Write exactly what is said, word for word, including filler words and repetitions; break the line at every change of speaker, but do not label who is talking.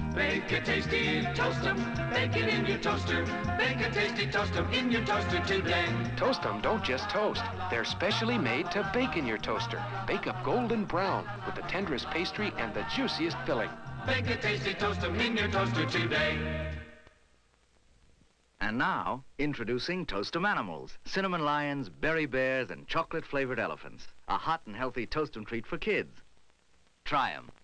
Bake a tasty Toastem, bake it in your toaster. Bake a tasty Toastem in your toaster today.
Toastem don't just toast. They're specially made to bake in your toaster. Bake up golden brown with the tenderest pastry and the juiciest filling.
Bake a tasty Toastem in your toaster today.
And now, introducing Toastem Animals, cinnamon lions, berry bears, and chocolate-flavored elephants. A hot and healthy Toastem treat for kids. Try 'em.